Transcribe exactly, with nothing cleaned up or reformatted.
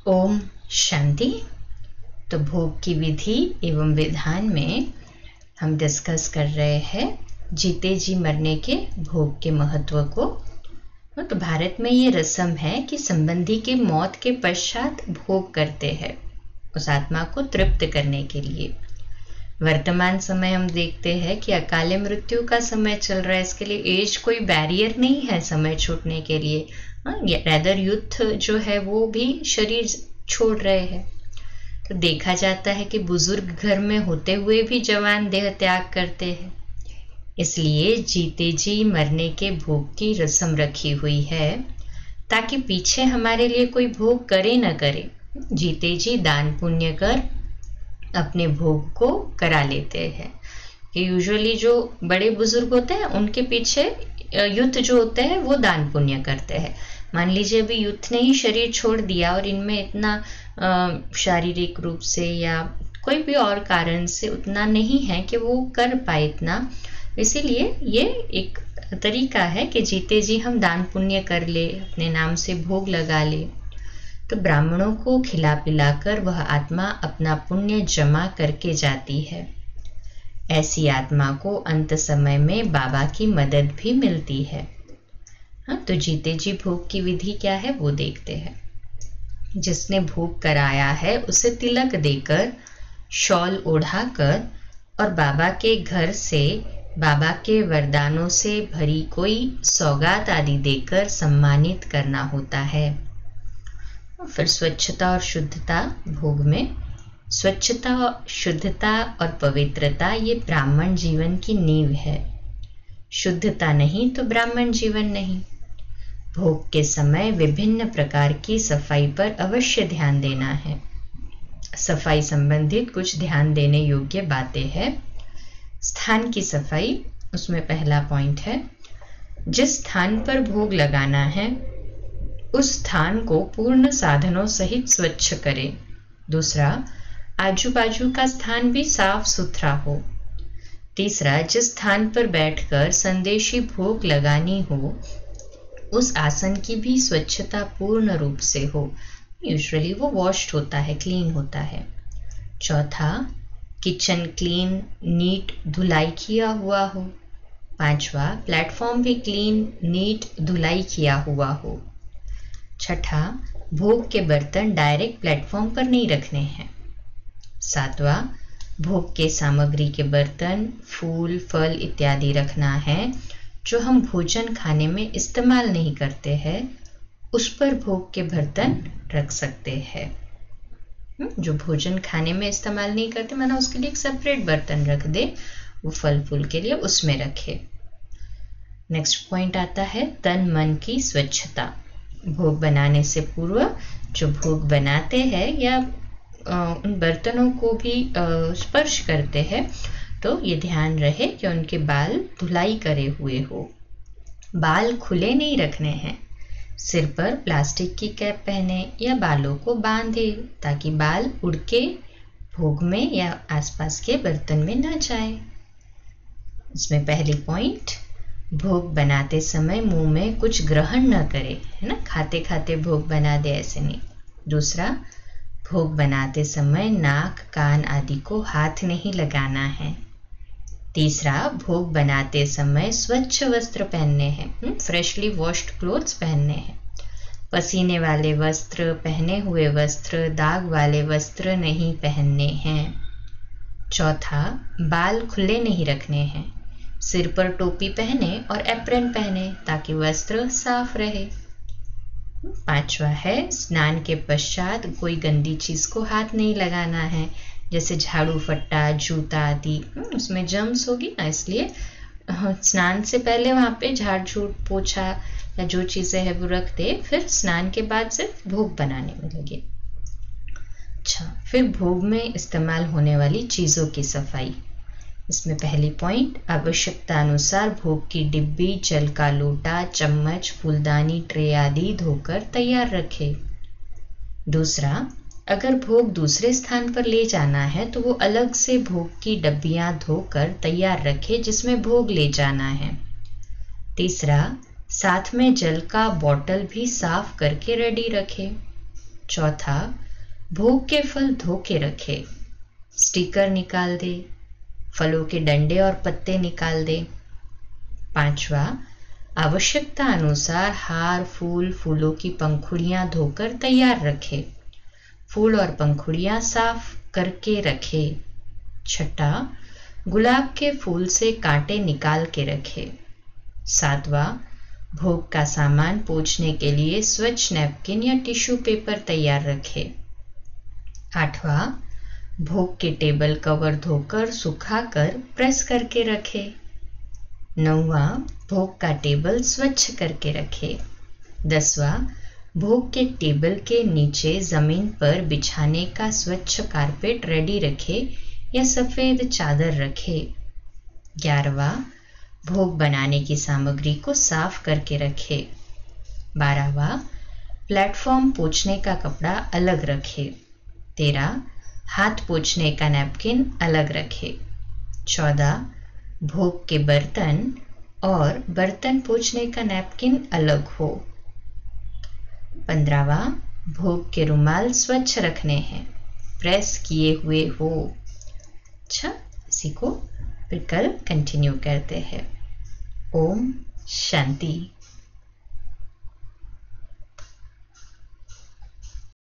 ओम शांति। तो भोग की विधि एवं विधान में हम डिस्कस कर रहे हैं जीते जी मरने के भोग के महत्व को। तो भारत में ये रस्म है कि संबंधी के मौत के पश्चात भोग करते हैं उस आत्मा को तृप्त करने के लिए। वर्तमान समय हम देखते हैं कि अकाले मृत्यु का समय चल रहा है, इसके लिए एज कोई बैरियर नहीं है समय छूटने के लिए। रैदर यूथ जो है वो भी शरीर छोड़ रहे हैं। तो देखा जाता है कि बुजुर्ग घर में होते हुए भी जवान देह त्याग करते हैं। इसलिए जीते जी मरने के भोग की रस्म रखी हुई है ताकि पीछे हमारे लिए कोई भोग करे न करे, जीते जी दान पुण्य कर अपने भोग को करा लेते हैं। कि यूजुअली जो बड़े बुजुर्ग होते हैं उनके पीछे यूथ जो होते हैं वो दान पुण्य करते हैं। मान लीजिए अभी यूथ ने ही शरीर छोड़ दिया और इनमें इतना शारीरिक रूप से या कोई भी और कारण से उतना नहीं है कि वो कर पाए इतना, इसीलिए ये एक तरीका है कि जीते जी हम दान पुण्य कर ले, अपने नाम से भोग लगा ले। तो ब्राह्मणों को खिला पिलाकर वह आत्मा अपना पुण्य जमा करके जाती है। ऐसी आत्मा को अंत समय में बाबा की मदद भी मिलती है। हाँ, तो जीते जी भोग की विधि क्या है वो देखते हैं। जिसने भोग कराया है उसे तिलक देकर, शॉल ओढ़ाकर और बाबा के घर से बाबा के वरदानों से भरी कोई सौगात आदि देकर सम्मानित करना होता है। फिर स्वच्छता और शुद्धता। भोग में स्वच्छता, शुद्धता और पवित्रता ये ब्राह्मण जीवन की नींव है। शुद्धता नहीं तो ब्राह्मण जीवन नहीं। भोग के समय विभिन्न प्रकार की सफाई पर अवश्य ध्यान देना है। सफाई संबंधित कुछ ध्यान देने योग्य बातें हैं। स्थान की सफाई, उसमें पहला पॉइंट है जिस स्थान पर भोग लगाना है उस स्थान को पूर्ण साधनों सहित स्वच्छ करें। दूसरा, आजू बाजू का स्थान भी साफ सुथरा हो। तीसरा, जिस स्थान पर बैठकर संदेशी भोग लगानी हो उस आसन की भी स्वच्छता पूर्ण रूप से हो। यूजुअली वो वॉश्ड होता है, क्लीन होता है। चौथा, किचन क्लीन नीट धुलाई किया हुआ हो। पांचवा, प्लेटफॉर्म भी क्लीन नीट धुलाई किया हुआ हो। छठा, भोग के बर्तन डायरेक्ट प्लेटफॉर्म पर नहीं रखने हैं। सातवां, भोग के सामग्री के बर्तन, फूल, फल इत्यादि रखना है। जो हम भोजन खाने में इस्तेमाल नहीं करते हैं उस पर भोग के बर्तन रख सकते हैं। जो भोजन खाने में इस्तेमाल नहीं करते माना उसके लिए एक सेपरेट बर्तन रख दे, वो फल फूल के लिए उसमें रखे। नेक्स्ट पॉइंट आता है तन मन की स्वच्छता। भोग बनाने से पूर्व जो भोग बनाते हैं या उन बर्तनों को भी स्पर्श करते हैं तो ये ध्यान रहे कि उनके बाल धुलाई करे हुए हो। बाल खुले नहीं रखने हैं। सिर पर प्लास्टिक की कैप पहने या बालों को बांधे ताकि बाल उड़ के भोग में या आसपास के बर्तन में ना जाए। इसमें पहली पॉइंट, भोग बनाते समय मुंह में कुछ ग्रहण न करे, है ना, खाते खाते भोग बना दे, ऐसे नहीं। दूसरा, भोग बनाते समय नाक, कान आदि को हाथ नहीं लगाना है। तीसरा, भोग बनाते समय स्वच्छ वस्त्र पहनने हैं, फ्रेशली वॉश्ड क्लोथ्स पहनने हैं। पसीने वाले वस्त्र, पहने हुए वस्त्र, दाग वाले वस्त्र नहीं पहनने हैं। चौथा, बाल खुले नहीं रखने हैं। सिर पर टोपी पहने और एप्रन पहने ताकि वस्त्र साफ रहे। पांचवा है स्नान के पश्चात कोई गंदी चीज को हाथ नहीं लगाना है, जैसे झाड़ू, फट्टा, जूता आदि, उसमें जर्म्स होगी ना, इसलिए स्नान से पहले वहां पे झाड़ झूठ पोछा या जो चीजें है वो रख दे, फिर स्नान के बाद सिर्फ भोग बनाने में लगे। अच्छा, फिर भोग में इस्तेमाल होने वाली चीजों की सफाई। इसमें पहली पॉइंट, आवश्यकता अनुसार भोग की डिब्बी, जल का लोटा, चम्मच, फूलदानी, ट्रे आदि धोकर तैयार रखे। दूसरा, अगर भोग दूसरे स्थान पर ले जाना है तो वो अलग से भोग की डब्बियां धोकर तैयार रखे जिसमें भोग ले जाना है। तीसरा, साथ में जल का बॉटल भी साफ करके रेडी रखे। चौथा, भोग के फल धो के रखे, स्टिकर निकाल दे, फलों के डंडे और पत्ते निकाल दे। पांचवा, आवश्यकता अनुसार हार, फूल, फूलों की पंखुड़ियां धोकर तैयार रखे, फूल और पंखुड़ियां साफ करके रखे। छठा, गुलाब के फूल से कांटे निकाल के रखे। सातवां, भोग का सामान पोंछने के लिए स्वच्छ नैपकिन या टिश्यू पेपर तैयार रखे। आठवां, भोग के टेबल कवर धोकर सुखाकर प्रेस करके रखे। नौवां, भोग का टेबल स्वच्छ करके रखे। दसवां, भोग के टेबल के नीचे जमीन पर बिछाने का स्वच्छ कारपेट रेडी रखे या सफेद चादर रखे। ग्यारहवां, भोग बनाने की सामग्री को साफ करके रखे। बारहवां, प्लेटफॉर्म पोंछने का कपड़ा अलग रखे। तेरह, हाथ पोंछने का नैपकिन अलग रखे। चौदह, भोग के बर्तन और बर्तन पोंछने का नैपकिन अलग हो। पंद्रहवां, भोग के रुमाल स्वच्छ रखने हैं, प्रेस किए हुए हो। अच्छा, इसी को फिर कल कंटिन्यू करते हैं। ओम शांति।